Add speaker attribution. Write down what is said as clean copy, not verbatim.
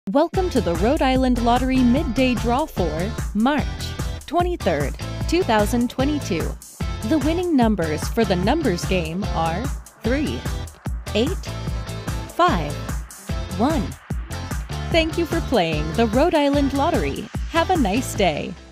Speaker 1: Welcome to the Rhode Island Lottery Midday Draw for March 23rd, 2022. The winning numbers for the numbers game are 3, 8, 5, 1. Thank you for playing the Rhode Island Lottery. Have a nice day.